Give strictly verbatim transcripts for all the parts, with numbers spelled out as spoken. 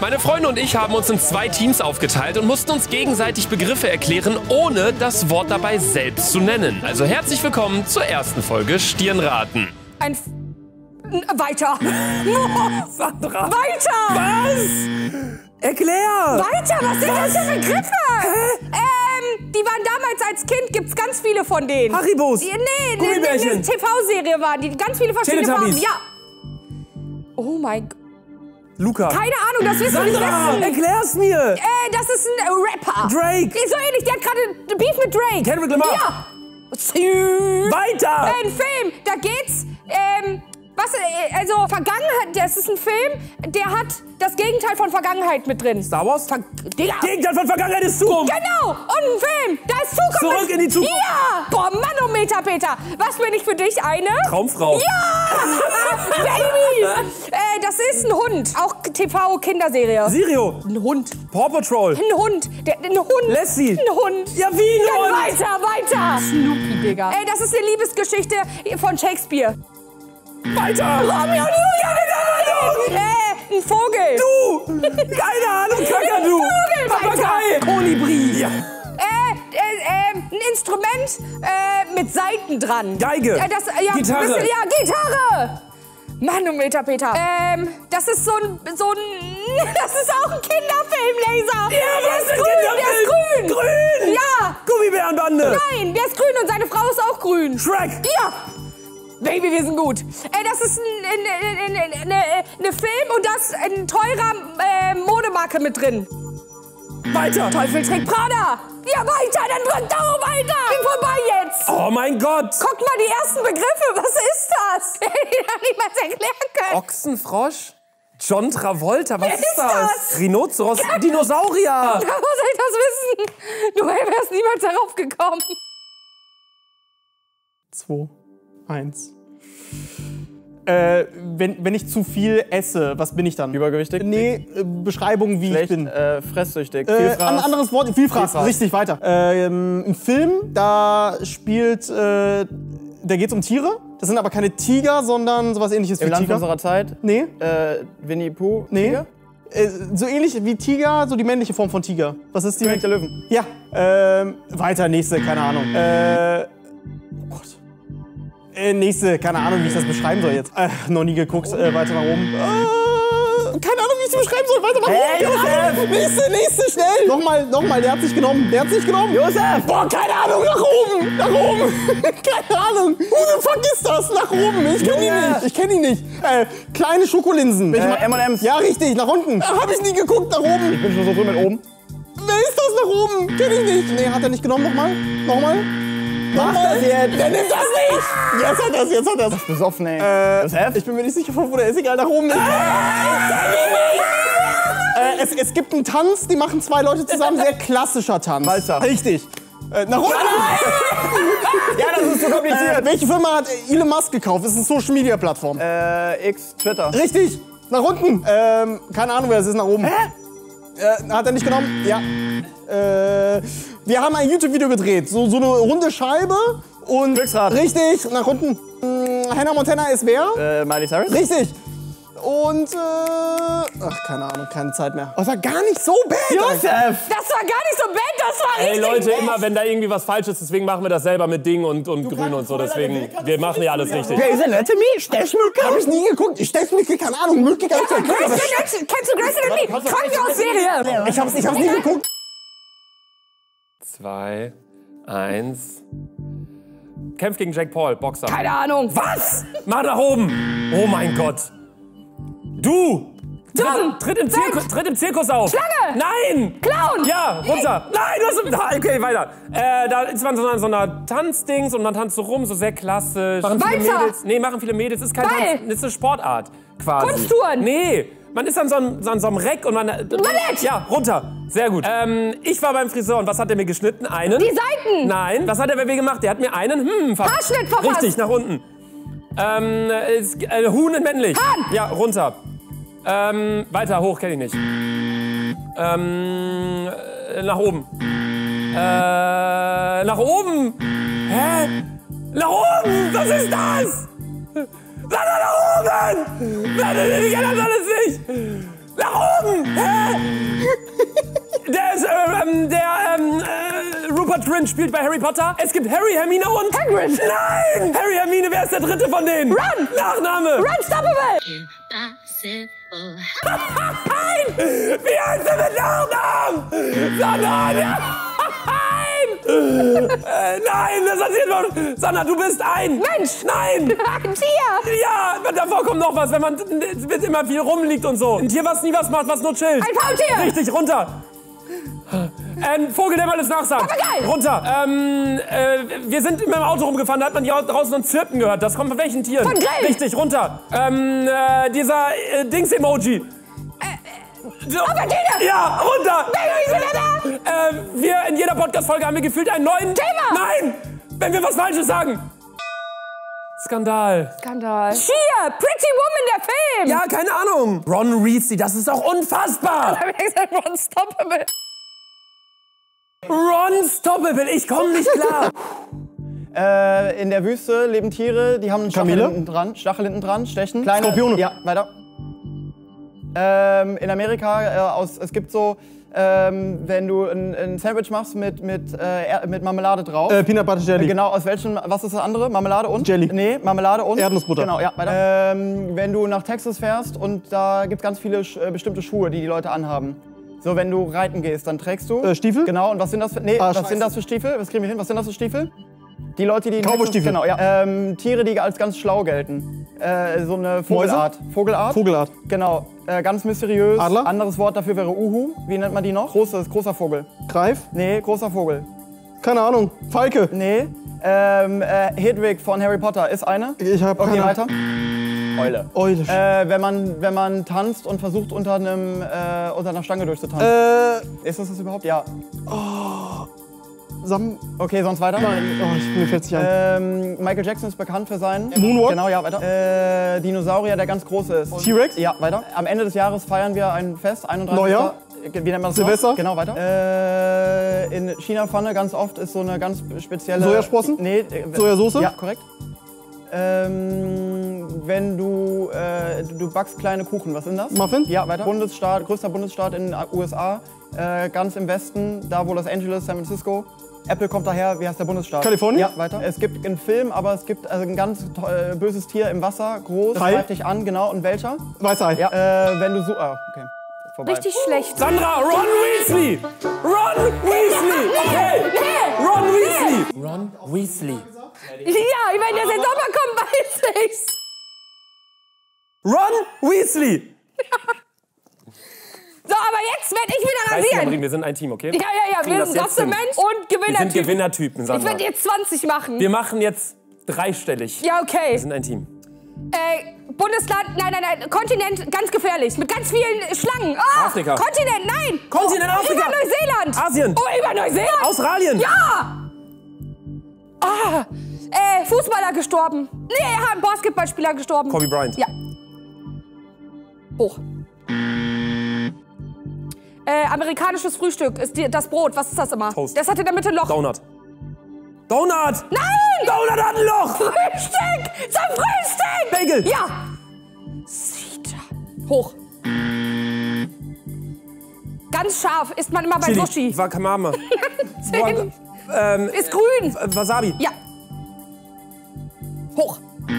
Meine Freunde und ich haben uns in zwei Teams aufgeteilt und mussten uns gegenseitig Begriffe erklären, ohne das Wort dabei selbst zu nennen. Also herzlich willkommen zur ersten Folge Stirnraten. Ein... F weiter. Sandra. Weiter. Was? Erklär. Weiter, was sind das für Begriffe? Hä? Ähm, die waren damals als Kind, gibt's ganz viele von denen. Haribos. Die, nee, nee, nee, Gummibärchen. eine T V-Serie waren die, ganz viele verschiedene Teletubbies. Farben. Ja. Oh mein Gott. Luca. Keine Ahnung, das wirst du nicht Sandra, wissen. erklär's mir. Äh, das ist ein äh, Rapper. Drake. So ähnlich, der hat gerade Beef mit Drake. Kendrick Lamar. Ja. Weiter. Ein Film, da geht's, ähm, was, äh, also Vergangenheit, das ist ein Film, der hat das Gegenteil von Vergangenheit mit drin. Star Wars? Ver Digga. Gegenteil von Vergangenheit ist Zukunft. Genau, und ein Film, da ist Zukunft. Zurück in die Zukunft. Ja, boah, Manometer, Peter. Was bin ich für dich, eine? Traumfrau. Ja, Baby. äh, das ist ein Hund, auch T V-Kinderserie. Sirio. Ein Hund. Paw Patrol. Ein Hund, der, ein Hund. Lassie. Ein Hund. Ja, wie ein Dann Hund? weiter, weiter. Snoopy, Digga. Ey, das ist eine Liebesgeschichte von Shakespeare. Weiter. Romeo und Julia, keine Ahnung. Äh, ein Vogel. Du. Keine Ahnung, Kakadu. Vogel, Papagei. weiter. Kolibri. Ja. Äh, äh, äh, ein Instrument äh, mit Saiten dran. Geige. Äh, das, ja, Gitarre. Bisschen, ja, Gitarre. Manometer, Peter. Ähm, das ist so ein, so ein, das ist auch ein Kinderfilm, Laser. Ja, der was ist ist grün, Kinderfilm? der ist grün. Grün. Ja. Gummibärenbande. Nein, der ist grün und seine Frau ist auch grün. Shrek. Ja. Baby, wir sind gut. Äh, das ist ein, ein, ein, ein, ein, ein Film und das ist ein teurer äh, Modemarke mit drin. Weiter. Teufel trägt Prada. Ja, weiter, dann drück doch weiter. Bin vorbei jetzt. Oh mein Gott. Guck mal, die ersten Begriffe, was ist das? Die noch niemals erklären können. Ochsenfrosch? John Travolta, was Wer ist ist das? das? Rhinoceros, Dinosaurier. Ja, wo soll ich das wissen? Du wärst niemals darauf gekommen. zwei, eins. Äh, wenn, wenn ich zu viel esse, was bin ich dann? Übergewichtig? Nee, äh, Beschreibung, wie Schlecht, ich bin. äh, fresssüchtig. Äh, Vielfraß. ein anderes Wort, Vielfraß. Vielfraß. Richtig, weiter. Ähm, ein Film, da spielt, äh, da geht's um Tiere. Das sind aber keine Tiger, sondern sowas ähnliches Im wie Land Tiger. unserer Zeit? Nee, Äh, Winnie Pooh? nee. Tiger? Äh, so ähnlich wie Tiger, so die männliche Form von Tiger. Was ist die? König der Löwen. Ja. Ähm, weiter, nächste, keine Ahnung. Äh, oh Gott. Äh, nächste, keine Ahnung, wie ich das beschreiben soll jetzt. Äh, noch nie geguckt, äh, weiter nach oben. Äh, keine Ahnung, wie ich es beschreiben soll, weiter nach oben. Hey, Josef! Nächste, nächste, schnell! Nochmal, nochmal, der hat sich genommen, der hat sich genommen. Josef! Boah, keine Ahnung, nach oben, nach oben. Keine Ahnung, who the fuck ist das? Nach oben, ich kenn ihn Junge. nicht, ich kenn ihn nicht. Äh, kleine Schokolinsen. Äh, M und M's. Ja, richtig, nach unten. Äh, hab ich nie geguckt, nach oben. Ich bin schon so früh mit oben. Wer ist das nach oben? Kenn ich nicht. Nee, hat er nicht genommen, nochmal? Nochmal? Mach das jetzt! Der nimmt das nicht! Jetzt hat er's, jetzt hat er's. Besoffen, ey. Äh, Josef? ich bin mir nicht sicher, wo der ist. Egal, nach oben. Äh, es, es gibt einen Tanz, die machen zwei Leute zusammen. Sehr klassischer Tanz. Walzer. Richtig. Äh, nach unten. Ja, das ist so kompliziert. Äh, welche Firma hat Elon Musk gekauft? Das ist eine Social-Media-Plattform. Äh, X, Twitter. Richtig. Nach unten. Ähm, keine Ahnung, wer das ist. Nach oben. Hä? Äh, hat er nicht genommen? Ja. Äh, wir haben ein YouTube-Video gedreht. So, so eine runde Scheibe. Und Glücksrad. Richtig. Nach unten. Hm, Hannah Montana ist wer? Äh, Miley Cyrus? Richtig. Und, äh, ach, keine Ahnung, keine Zeit mehr. Oh, das war gar nicht so bad. Josef! Das war gar nicht so bad, das war Ey richtig Leute, bad. immer wenn da irgendwie was falsch ist, deswegen machen wir das selber mit Ding und, und Grün und so. Deswegen, wir machen ja alles richtig. Wer ist denn Anatomy? Stechmücke? Hab ich nie geguckt. Stechmücke, keine Ahnung. Mücke, ganz Grey's Anatomy. Kennst du Grey's Anatomy? Krankenhausserie. Ich hab's, ich hab's nie geguckt. Zwei, eins. Kämpft gegen Jake Paul, Boxer. Keine Ahnung. Was? Mach nach oben! Oh mein Gott! Du! John! Tritt, tritt, im Zirkus, tritt im Zirkus auf! Schlange! Nein! Clown! Ja, runter! Nein, du hast... Ah, okay, weiter. Äh, da ist man so einer, so einer Tanzdings und man tanzt so rum, so sehr klassisch. Machen viele Walzer! Mädels. Nee, machen viele Mädels. Ist kein Ball! Tanz, das ist eine Sportart, quasi. Kunsttouren! Nee, man ist an so einem, so an so einem Reck und man... Ballett! Ja, runter. Sehr gut. Ähm, ich war beim Friseur und was hat er mir geschnitten? Einen? Die Seiten! Nein. Was hat er bei mir gemacht? Der hat mir einen... Hm, ver Haarschnitt verpasst! Richtig, nach unten. Ähm, ist, äh, Huhn in männlich. Hahn! Ja, runter. Ähm, weiter hoch, kenne ich nicht. Ähm, äh, nach oben. Äh, nach oben. Hä? Nach oben? Was ist das? Sag doch nach oben! Sag doch, ich kann das alles nicht! Nach oben! Hä? Der ist, ähm, der, ähm, äh, Rupert Grint spielt bei Harry Potter. Es gibt Harry, Hermine und... Hagrid. Nein! Harry, Hermine, wer ist der dritte von denen? Ron. Nachname! Ron Stoppable. Impossible. Nein! Wie heißt er mit Nachnamen? Sanna, nein! äh, nein, das hat sie noch... Sanna, du bist ein... Mensch. Nein! Ein Tier. Ja, davor kommt noch was, wenn man wenn immer viel rumliegt und so. Ein Tier, was nie was macht, was nur chillt. Ein Faultier. Richtig, runter. Ein Vogel, der mal alles nachsagt. Papagei. Runter. Ähm, äh, wir sind mit dem Auto rumgefahren, da hat man hier draußen ein Zirpen gehört. Das kommt von welchen Tieren? Von Grill. Richtig, runter. Ähm, äh, dieser äh, Dings-Emoji. So. Aubergine. Ja, runter. Baby, sind wir da? Äh, wir in jeder Podcast-Folge haben wir gefühlt einen neuen... Thema. Nein, wenn wir was Falsches sagen. Skandal. Skandal. Cheer, Pretty Woman, der Film. Ja, keine Ahnung. Ron Weasley, das ist doch unfassbar. hab ich gesagt, Ron Stoppable. Ron Stoppable, ich komme nicht klar. Äh, in der Wüste leben Tiere, die haben einen Stachel Kamele? hinten dran, Stachel hinten dran, stechen. Kleine, Skorpione. Ja, weiter. Ähm, in Amerika, äh, aus, es gibt so, ähm, wenn du ein, ein Sandwich machst mit, mit, äh, Er- mit Marmelade drauf. Äh, Peanut Butter Jelly. Genau, aus welchem, was ist das andere? Marmelade und? Jelly. Nee, Marmelade und? Erdnussbutter. Genau, ja, weiter. Ähm, wenn du nach Texas fährst und da gibt's ganz viele äh, bestimmte Schuhe, die die Leute anhaben. So, wenn du reiten gehst, dann trägst du... Äh, Stiefel? Genau, und was sind das für... Nee, Ah, was Scheiße. sind das für Stiefel? Was kriegen wir hin? Was sind das für Stiefel? Die Leute, die... in Cowboystiefel. Texas- Genau, ja. Ähm, Tiere, die als ganz schlau gelten. Äh, so eine Vogelart. Vogelart? Vogelart. Genau. Äh, ganz mysteriös. Adler? Anderes Wort dafür wäre Uhu. Wie nennt man die noch? Großes, großer Vogel. Greif? Nee, großer Vogel. Keine Ahnung. Falke. Nee. Ähm, äh, Hedwig von Harry Potter ist eine. Ich hab Okay, keine weiter. Eule. Eule. Äh, wenn man, wenn man tanzt und versucht, unter, einem, äh, unter einer Stange durchzutanzen. Äh, Ist das das überhaupt? Ja. Sam... Okay, sonst weiter. Nein, oh, ich, mir fällt's nicht ein. Ähm, Michael Jackson ist bekannt für seinen... Moonwalk? Genau, ja, weiter. Äh, Dinosaurier, der ganz große ist. T-Rex? Ja, weiter. Am Ende des Jahres feiern wir ein Fest, einunddreißigsten Neujahr? Wie nennt man das Silvester? noch? Genau, weiter. Äh, in China-Pfanne ganz oft ist so eine ganz spezielle... Sojasprossen? Nee. Äh, Sojasauce? Ja, korrekt. Ähm, wenn du, äh, du, du backst kleine Kuchen, was sind das? Muffin? Ja, weiter. Bundesstaat, größter Bundesstaat in den U S A, äh, ganz im Westen, da wo Los Angeles, San Francisco. Apple kommt daher, wie heißt der Bundesstaat? Kalifornien? Ja, weiter. Es gibt einen Film, aber es gibt also ein ganz äh, böses Tier im Wasser, groß, Hai? greift dich an, genau. Und welcher? Weißer Hai. Ja, äh, wenn du so... Ah, okay. Vorbei. Richtig schlecht. Sandra, Ron Weasley. Ron Weasley. Okay. Nee. Ron Weasley. Ron Weasley. Ja, wenn der Sommer kommt, weiß ich's. Ron Weasley. So, aber jetzt werde ich wieder Reiß dich, rasieren. Marie, wir sind ein Team, okay? Ja, ja, ja, Kriegen wir das sind jetzt hin. Gossemensch und Wir sind Gewinnertyp. Gewinnertypen, Ich Sandra. werde jetzt zwanzig machen. Wir machen jetzt dreistellig. Ja, okay. Wir sind ein Team. Äh, Bundesland, nein, nein, nein, Kontinent, ganz gefährlich. Mit ganz vielen Schlangen. Ah, Afrika. Kontinent, nein. Kontinent oh, Afrika. Über Neuseeland. Asien. Oh, über Neuseeland. Australien. Ja. Ah, äh, Fußballer gestorben. Nee, ja, ein Basketballspieler gestorben. Kobe Bryant. Ja. Hoch. Äh, amerikanisches Frühstück ist die, das Brot. Was ist das immer? Toast. Das hat in der Mitte ein Loch. Donut. Donut. Nein! Donut hat ein Loch. Frühstück! Zum Frühstück! Bagel. Ja! Sita. Hoch. Ganz scharf isst man immer bei Chili. Sushi. Wakamama. Zehn. ähm, Ist grün. äh, Wasabi. Ja. Hoch.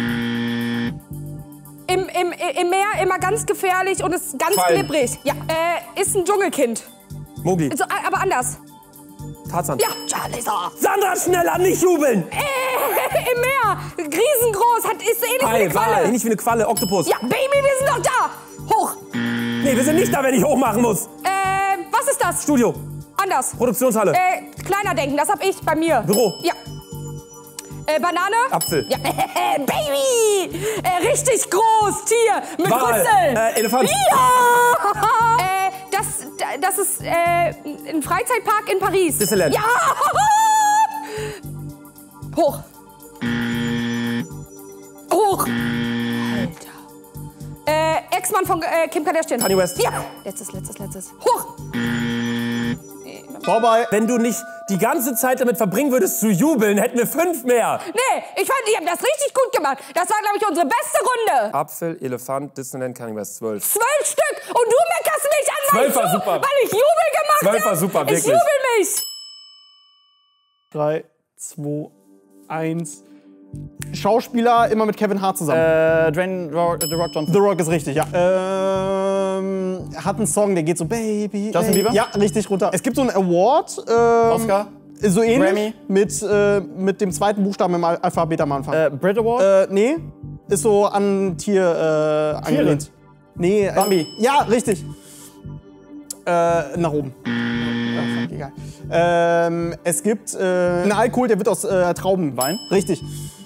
Im, im, Im Meer immer ganz gefährlich und ist ganz Quallen. glibberig. Ja. Äh, ist ein Dschungelkind. Mowgli. So, aber anders. Tarzan. Ja, Charlizer. Sandra, schneller, nicht jubeln. Äh, im Meer. Riesengroß. Hat, ist so ähnlich wie eine Hai, Wal, Qualle. nicht wie eine Qualle, Oktopus. Ja, Baby, wir sind doch da. Hoch. Nee, wir sind nicht da, wenn ich hochmachen muss. Äh, was ist das? Studio. Anders. Produktionshalle. Äh, kleiner denken, das hab ich bei mir. Büro. Ja. Äh, Banane? Apfel. Ja. Baby! Äh, richtig groß, Tier, mit Wal. Rüssel. Äh, Elefant. Ja! äh, das, das ist äh, ein Freizeitpark in Paris. Disneyland. Ja! Hoch. Hoch. Alter. Äh, Ex-Mann von äh, Kim Kardashian. Kanye West. Ja. Letztes, letztes, letztes. Hoch. Nee, Vorbei. Wenn du nicht die ganze Zeit damit verbringen würdest zu jubeln, hätten wir fünf mehr. Nee, ich fand, ich hab das richtig gut gemacht. Das war, glaube ich, unsere beste Runde. Apfel, Elefant, Disneyland, Cannibals, zwölf. Zwölf Stück. Und du meckerst mich an, weil, Zwölf war ich, ju- super. weil ich Jubel gemacht habe. Zwölf war super, Ich wirklich. jubel mich. drei, zwei, eins. Schauspieler immer mit Kevin Hart zusammen. Äh, Dwayne Rock, The Rock Johnson. The Rock ist richtig, ja. Ähm, hat einen Song, der geht so Baby. Justin ey. Bieber? Ja, richtig runter. Es gibt so einen Award. Ähm, Oscar? So ähnlich. Grammy? Mit, äh, mit dem zweiten Buchstaben im Al- Alphabet am Anfang. Äh, Brit Award? Äh, nee. Ist so an Tier äh, angelehnt. Nee. Äh, Bambi? Ja, richtig. Äh, nach oben. Ah, fuck, egal. Ähm, es gibt äh, einen Alkohol, der wird aus äh, Trauben. Wein? Richtig.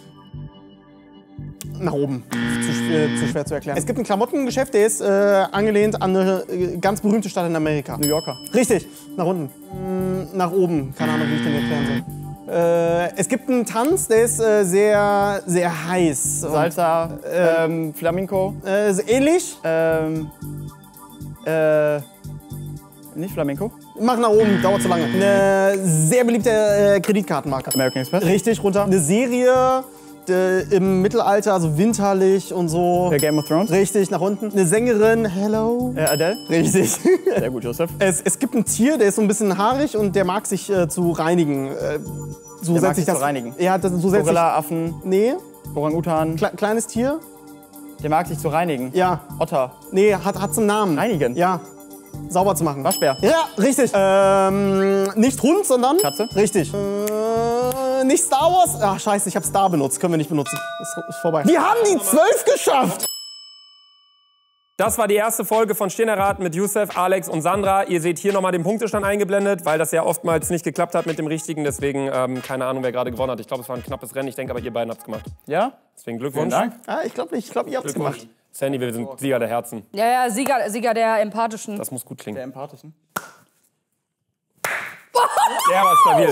Nach oben. Zu, schwer- zu schwer zu erklären. Es gibt ein Klamottengeschäft, der ist äh, angelehnt an eine äh, ganz berühmte Stadt in Amerika. New Yorker. Richtig. Nach unten. Mm, nach oben. Keine Ahnung, wie ich den erklären soll. Äh, es gibt einen Tanz, der ist äh, sehr, sehr heiß. Und, Salsa, ähm, Flamenco, äh, ist ähnlich. ähm, äh, nicht Flamenco? Mach nach oben, dauert zu lange. Eine sehr beliebte äh, Kreditkartenmarke. American Express? Richtig, runter. Eine Serie äh, im Mittelalter, also winterlich und so. Äh, Game of Thrones? Richtig, nach unten. Eine Sängerin, hello. Äh, Adele? Richtig. Sehr gut, Joseph. Es, es gibt ein Tier, der ist so ein bisschen haarig und der mag sich äh, zu reinigen. Äh, so Der mag setzt sich das, zu reinigen? Ja, das, so setzt sich. Gorilla, Affen, Nee, Orang-Utan. kle kleines Tier. Der mag sich zu reinigen. Ja. Otter. Nee, hat hat's einen Namen. Reinigen? Ja. Sauber zu machen. Waschbär. Ja, richtig. Ähm, nicht Hund, sondern Katze? Richtig. Äh, nicht Star Wars. Ach, scheiße, ich habe Star benutzt. Können wir nicht benutzen. Ist, ist vorbei. Wir haben die zwölf geschafft. Das war die erste Folge von Stehnerrat mit Youssef, Alex und Sandra. Ihr seht hier nochmal den Punktestand eingeblendet, weil das ja oftmals nicht geklappt hat mit dem Richtigen. Deswegen ähm, keine Ahnung, wer gerade gewonnen hat. Ich glaube, es war ein knappes Rennen. Ich denke aber, ihr beiden habt es gemacht. Ja? Deswegen Glückwunsch. Vielen Dank. Ah, ich glaube nicht. Ich glaube, ihr habt's Glückwunsch. gemacht. Sandy, wir sind Sieger der Herzen. Ja, ja, Sieger, Sieger der Empathischen. Das muss gut klingen. Der empathischen. Der war stabil.